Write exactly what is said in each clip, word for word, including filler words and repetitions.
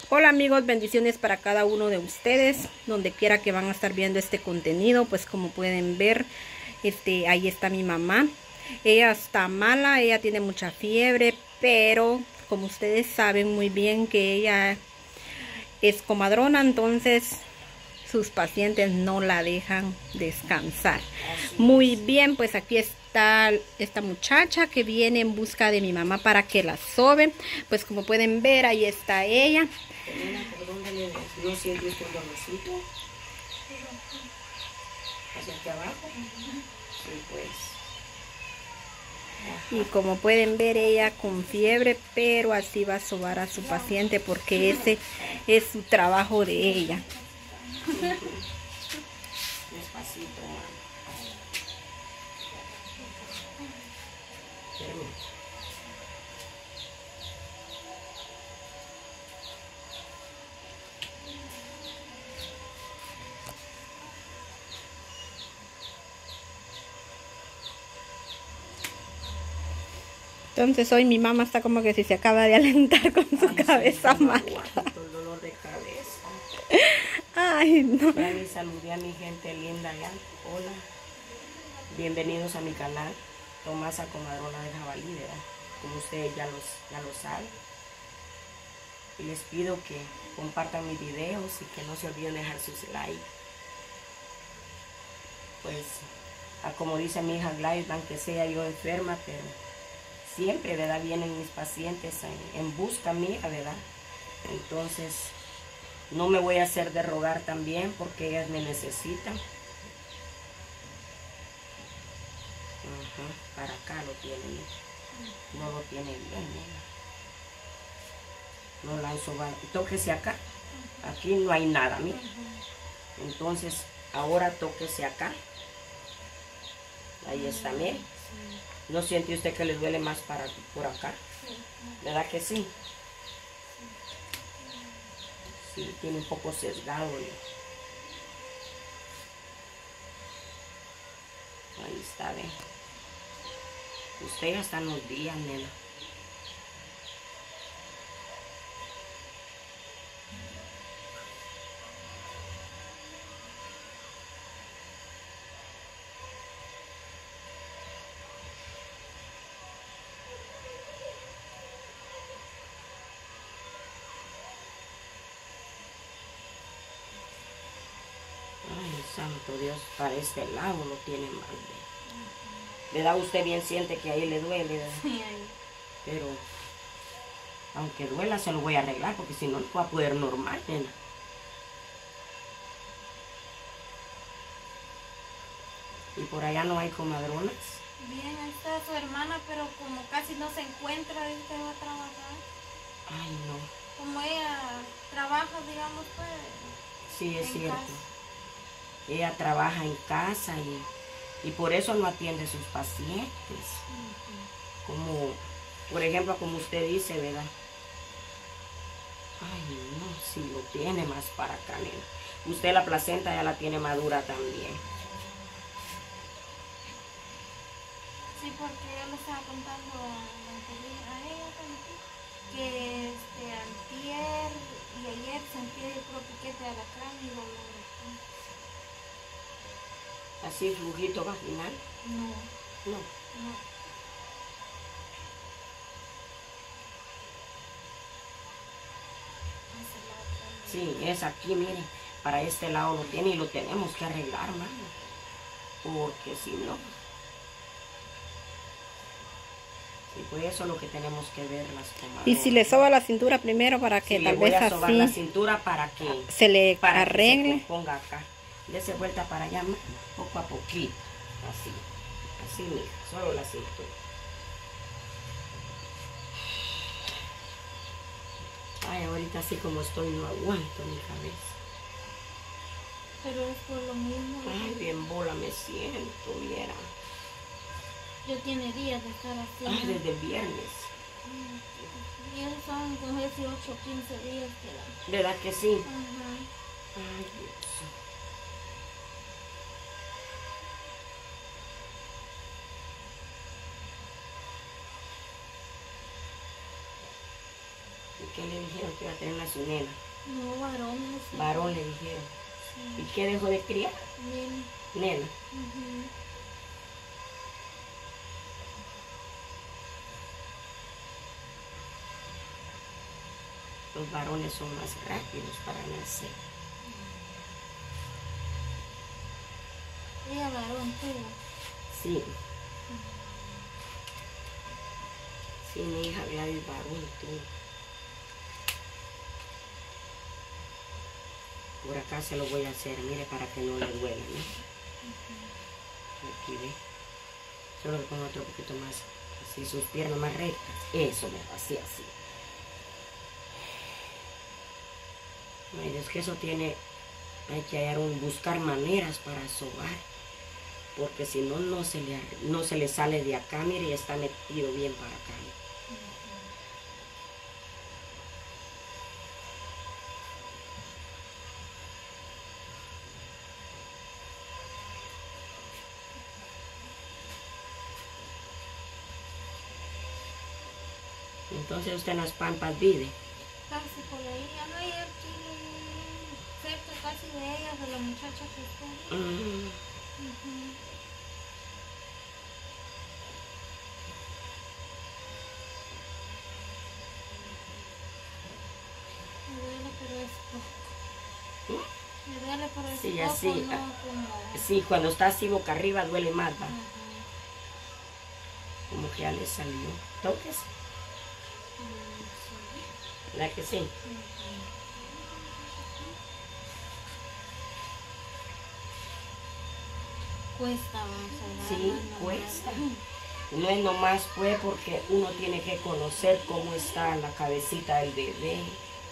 Hola amigos, bendiciones para cada uno de ustedes, donde quiera que van a estar viendo este contenido. Pues como pueden ver, este, ahí está mi mamá. Ella está mala, ella tiene mucha fiebre, pero como ustedes saben muy bien que ella es comadrona, entonces sus pacientes no la dejan descansar. Muy bien, pues aquí está esta muchacha que viene en busca de mi mamá para que la sobe. Pues como pueden ver, ahí está ella. ¿Por dónde le no siente usted el dolorcito? ¿Hacia aquí abajo? Sí, pues. Y como pueden ver, ella con fiebre, pero así va a sobar a su paciente porque ese es su trabajo de ella. Despacito, mamá. Entonces hoy mi mamá está como que si se acaba de alentar con su Ay, cabeza sí, mal. el dolor de cabeza. Ay, no. Ya les saludé a mi gente linda ya. Hola. Bienvenidos a mi canal. Tomasa Comadrona de Jabalí, ¿verdad? Como ustedes ya, los, ya lo saben. Y les pido que compartan mis videos y que no se olviden dejar sus likes. Pues, a como dice mi hija Gladys, aunque sea yo enferma, pero siempre, ¿verdad? Vienen mis pacientes en, en busca mía, ¿verdad? Entonces, no me voy a hacer de rogar también porque ellas me necesitan. Ajá, para acá lo tienen. No lo tiene bien, mira. No la han sobado. Tóquese acá. Aquí no hay nada, mira. Entonces, ahora tóquese acá. Ahí está, mire. ¿No siente usted que le duele más para por acá? ¿Verdad que sí? Sí, tiene un poco sesgado. Ahí está, ve. Usted ya está en los días, nena. Ay, santo Dios, para este lado lo tiene mal. ¿Verdad? Usted bien siente que ahí le duele, ¿verdad? Sí, ahí. Pero, aunque duela, se lo voy a arreglar, porque si no, no va a poder normal, nena. ¿Y por allá no hay comadronas? Bien, ahí está su hermana, pero como casi no se encuentra, dice que va a trabajar. Ay, no. Como ella trabaja, digamos, pues. Sí, es en cierto. casa. Ella trabaja en casa y, y por eso no atiende a sus pacientes. Como, por ejemplo, como usted dice, ¿verdad? Ay, no, si lo tiene más para acá, nena. Usted la placenta ya la tiene madura también. Sí, porque yo le estaba contando a, a ella también, que este, antier y ayer sentí el puro piquete de alacrán y dolor. Así, flujito vaginal. No, No. no. Sí, es aquí, mire, para este lado lo tiene y lo tenemos que arreglar, mano. Porque si no, sí, pues eso es lo que tenemos que ver las comadronas. Y si le soba la cintura primero para que Sí, tal le voy vez a sobar la así cintura para que se le para arregle. que se ponga acá. Dese vuelta para allá, mano, poco a poquito, así, así, mija, solo la cintura. Ay, ahorita así como estoy no aguanto mi cabeza. Pero es por lo mismo. Ay, bien bola me siento, viera. Ya tiene días de estar así. Ay, desde el viernes. Y esos son con dieciocho, quince días que da. ¿Verdad que sí? Ajá. Ay, Dios. ¿Y qué le dijeron que iba a tener una su nena. No, varón. No sé. Varón le dijeron. Sí. ¿Y qué dejó de criar? Bien. Nena. Ujú. Los varones son más rápidos para nacer. Ella varón tuvo. Sí. Sí, mi hija Gladys varón tuvo. Por acá se lo voy a hacer, mire, para que no le duela, ¿no? Aquí ve. Solo le pongo otro poquito más, así, sus piernas más rectas. Eso me hacía así. Ay, es que eso tiene, hay que hallar un, buscar maneras para sobar, porque si no, no se le, no se le sale de acá, mire, y está metido bien para acá. Entonces usted en las Pampas vive. Casi por ahí. Ya no hay aquí cerca casi de ella, de la muchacha que está ahí. Mm. Ujú. Me duele, pero es poco. Me duele, pero es Sí, poco, así, no ah, como... Sí, cuando está así boca arriba duele más, ¿va? Ajá. Como que ya le salió. Toques, Mm, sí. ¿verdad que sí? Ujú. Cuesta, vamos a Sí, darla nomás. cuesta. No es nomás pues porque uno tiene que conocer cómo está la cabecita del bebé.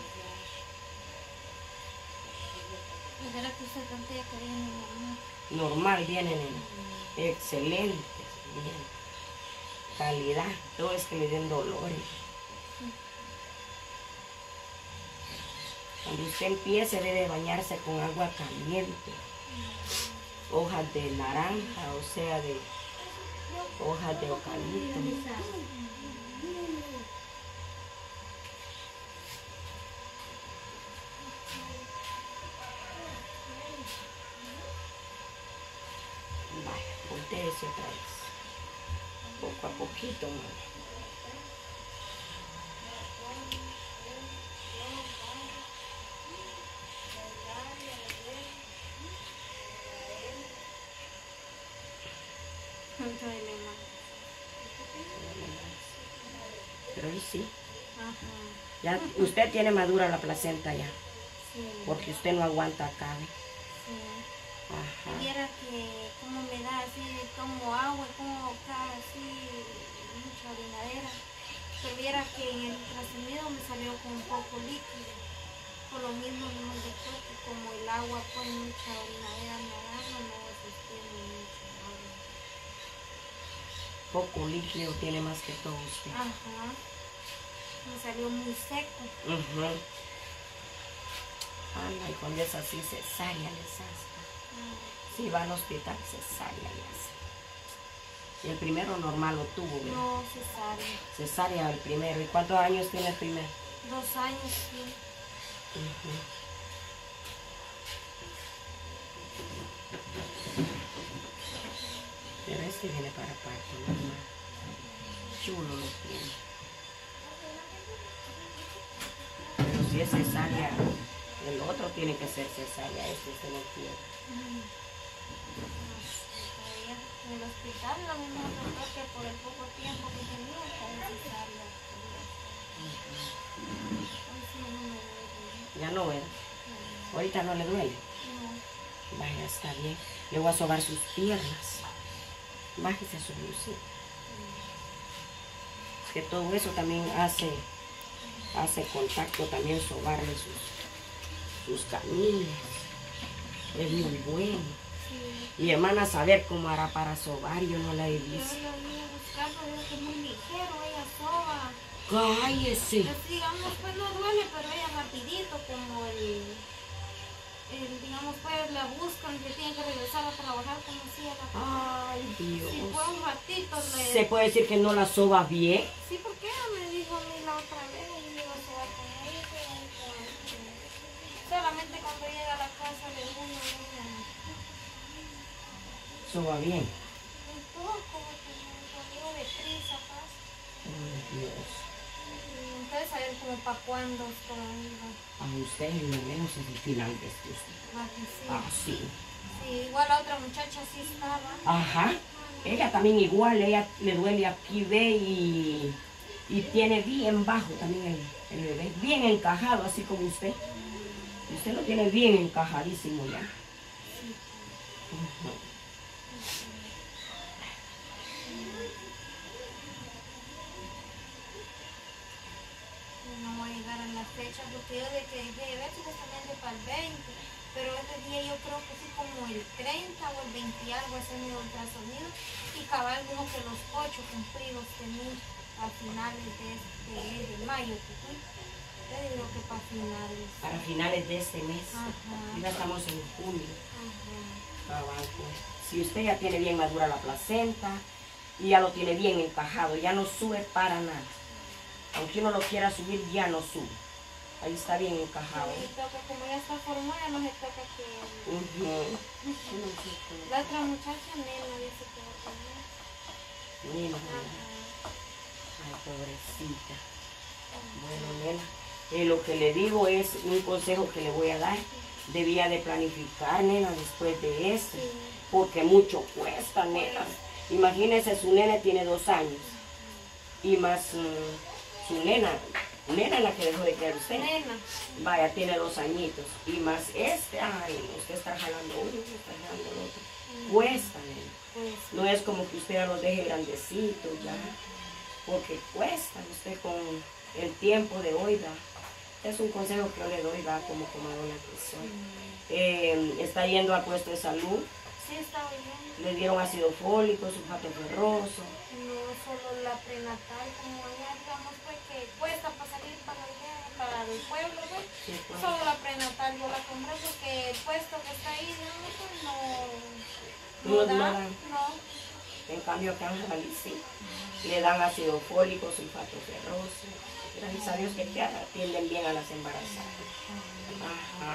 Dijera que usted cantidad que viene mi mamá. Normal, vienen en excelentes, bien. Calidad, todo es que le den dolores. Cuando usted empiece debe bañarse con agua caliente. Hojas de naranja, o sea, de hojas de eucalipto. Vaya, voltéese otra vez. Poco a poquito, mamá. Duele más. Pero ahí sí. Ajá. Ya, usted tiene madura la placenta ya, Sí. porque usted no aguanta acá, ¿ve? Sí. Ajá. Viera que como me da así, tomo agua, como acá así, mucha orinadera. Pero viera que en el ultrasonido me salió con un poco líquido. Por lo mismo no me dejó que como el agua pues mucha orinadera me agarra, no sostiene mucho agua. Poco líquido tiene más que todo usted. Ajá. Me salió muy seco. Ajá. Anda, y cuando es así, cesárea les hace. Si va al hospital, cesárea le hace. Y el primero normal lo tuvo, ¿verdad? No, cesárea. Cesárea el primero. ¿Y cuántos años tiene el primero? Dos años, sí. Ujú. Pero este viene para parto, normal. Chulo lo tiene. Pero si es cesárea, el otro tiene que ser cesárea, este se lo quiere. Todavía en el hospital la misma doctora que por el poco tiempo que tenía está necesaria. Hoy sí no me duele. Ya no, ¿verdad? No, Ahorita no le duele. no. Vaya, está bien. Le voy a sobar sus piernas. Bájese su blusita. Es que todo eso también hace, hace contacto, también sobarle sus, sus canillas. Es muy bueno. Sí. Mi hermana saber cómo hará para sobar, yo no la he Yo visto. lo vine buscando, veo que es muy ligero, ella soba. Cállese. Pues, digamos, pues no duele, pero ella rapidito, como el, el, digamos, pues la buscan, que tienen que regresar a trabajar como si a la... Ay, Dios. Si fue un ratito, le... ¿Se puede decir que no la soba bien? Sí, porque ella me dijo a mí la otra vez y yo iba a sobar con ella. Eso va bien. Un poco, un poquito de prisa, pasa. Ay, Dios. Entonces, a ver como para cuándo todavía. A usted en lo menos es el final de este usted. Ah, que sí. Ah, sí. Sí, igual la otra muchacha sí estaba. Ajá. Ella también igual, ella le duele aquí, ve, y, y tiene bien bajo también el, el bebé. Bien encajado, así como usted. Y usted lo tiene bien encajadísimo ya. Ujú. No voy a llegar a la fecha porque yo de que dejé de ver supuestamente para el veinte, pero ese día yo creo que sí como el treinta o el veinte y algo ese mi ultrasonido, y cabal dijo que los ocho cumplidos tenía a finales de este de mayo que fui. Yo digo que para finales. Para finales de este mes. Ajá. Ya estamos en junio. Ajá. Abajo. Si usted ya tiene bien madura la placenta y ya lo tiene bien encajado, ya no sube para nada. Aunque uno lo quiera subir, ya no sube. Ahí está bien encajado. Sí, toca, como ya está formada, no se toca que... Uh-huh. La otra muchacha, nena, dice que va a comer. Nena, Ajá. ay, pobrecita. Bueno, nena, eh, lo que le digo es un consejo que le voy a dar. Debía de planificar, nena, después de esto. Sí. Porque mucho cuesta, nena. Imagínese, su nena tiene dos años. Y más mm, su nena, nena la que dejó de criar usted. Nena. Vaya, tiene dos añitos. Y más este, ay, usted está jalando uno, usted está jalando el otro. Cuesta, nena. Pues, No es como que usted ya los deje grandecitos ya. Porque cuesta, usted con el tiempo de hoy, da. Es un consejo que yo le doy, da, como comadrona que soy. Eh, está yendo al puesto de salud. sí, está bien. Le dieron ácido fólico, sulfato ferroso. No solo la prenatal, como allá, digamos, pues que cuesta para salir para, la, para el pueblo, ¿ves? Sí, pues. Solo la prenatal yo la compré porque el puesto que está ahí, digamos, pues no, no, No, da, no no. dan. En cambio acá en Jalisco sí, le dan ácido fólico, sulfato ferroso. Gracias a Dios que te atienden bien a las embarazadas. Ajá.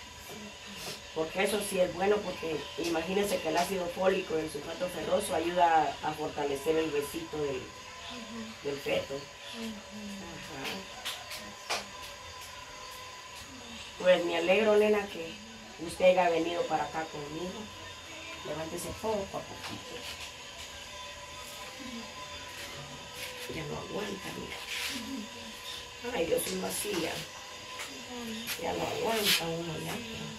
Porque eso sí es bueno, porque imagínense que el ácido fólico y el sulfato ferroso ayuda a fortalecer el huesito del, del feto. Ajá. Pues me alegro, nena, que usted haya venido para acá conmigo. Levántese poco a poquito. Ya no aguanta, mira. Ay, Dios mío, así ya. Ya no aguanta uno ya.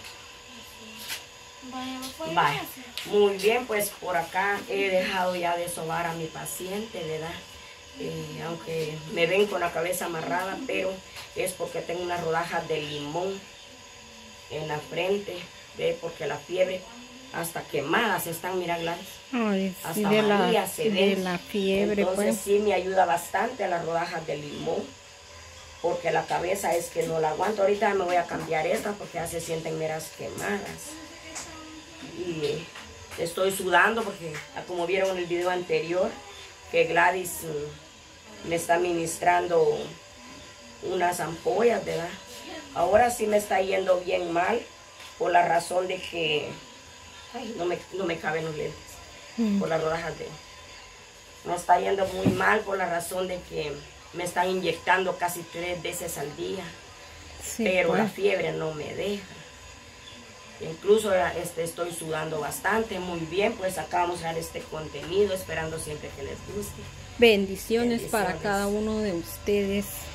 Vaya, pues, Vaya. gracias. Muy bien, pues por acá he dejado ya de sobar a mi paciente, ¿verdad? Eh, aunque me ven con la cabeza amarrada, pero es porque tengo unas rodajas de limón en la frente, ¿ve? Porque la fiebre hasta quemadas están, mira, Gladys. Ay, Hasta sí, de María la, se de ve. la fiebre, Entonces pues. sí me ayuda bastante a las rodajas de limón, porque la cabeza es que no la aguanto. Ahorita me voy a cambiar esta porque ya se sienten meras quemadas. Y estoy sudando porque, como vieron en el video anterior, que Gladys mm, me está ministrando unas ampollas, ¿verdad? Ahora sí me está yendo bien mal por la razón de que ay, no, me, no me caben los lentes, Mm. por las rodajas de... Me está yendo muy mal por la razón de que me están inyectando casi tres veces al día, Sí, pero pues. la fiebre no me deja. Incluso este, estoy sudando bastante. Muy bien, pues acá vamos a dar este contenido, esperando siempre que les guste. Bendiciones para Bendiciones. cada uno de ustedes.